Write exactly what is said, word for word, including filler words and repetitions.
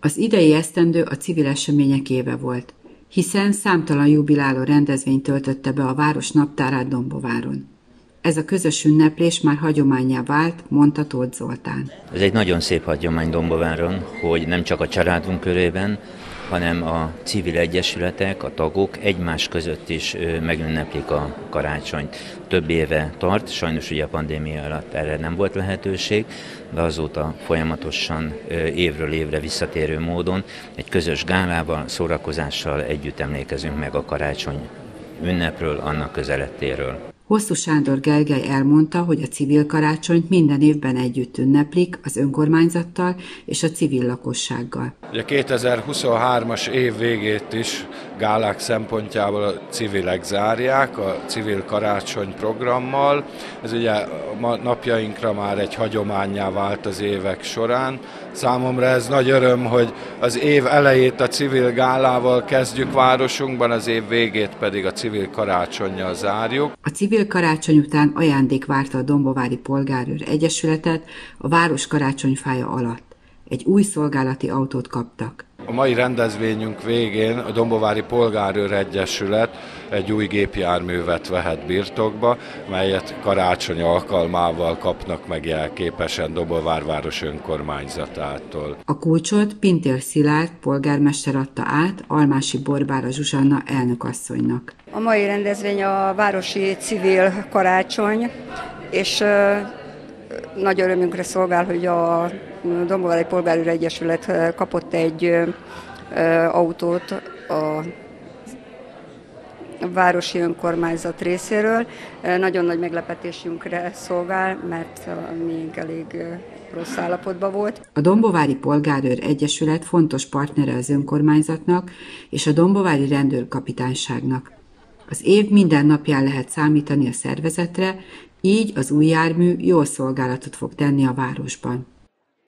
Az idei esztendő a civil események éve volt, hiszen számtalan jubiláló rendezvényt töltötte be a város naptárát Dombováron. Ez a közös ünneplés már hagyománnyá vált, mondta Tóth Zoltán. Ez egy nagyon szép hagyomány Dombováron, hogy nem csak a családunk körében, hanem a civil egyesületek, a tagok egymás között is megünneplik a karácsonyt. Több éve tart, sajnos ugye a pandémia alatt erre nem volt lehetőség, de azóta folyamatosan évről évre visszatérő módon egy közös gálával, szórakozással együtt emlékezünk meg a karácsony ünnepről, annak közelettéről. Hosszú Sándor Gergely elmondta, hogy a civil karácsonyt minden évben együtt ünneplik az önkormányzattal és a civil lakossággal. A kétezer-huszonhármas év végét is gálák szempontjából a civilek zárják, a civil karácsony programmal. Ez ugye a napjainkra már egy hagyománnyá vált az évek során. Számomra ez nagy öröm, hogy az év elejét a civil gálával kezdjük városunkban, az év végét pedig a civil karácsonnyal zárjuk. A civil karácsony után ajándék várta a Dombovári Polgárőr Egyesületet a város karácsonyfája alatt. Egy új szolgálati autót kaptak. A mai rendezvényünk végén a Dombovári Polgárőr Egyesület egy új gépjárművet vehet birtokba, melyet karácsony alkalmával kapnak meg jelképesen Dombovár város önkormányzatától. A kulcsot Pintér Szilárd polgármester adta át Almási Borbála Zsuzsanna elnökasszonynak. A mai rendezvény a városi civil karácsony, és nagy örömünkre szolgál, hogy a Dombovári Polgárőr Egyesület kapott egy autót a városi önkormányzat részéről. Nagyon nagy meglepetésünkre szolgál, mert még elég rossz állapotban volt. A Dombovári Polgárőr Egyesület fontos partnere az önkormányzatnak és a Dombovári Rendőrkapitányságnak. Az év minden napján lehet számítani a szervezetre, így az új jármű jó szolgálatot fog tenni a városban.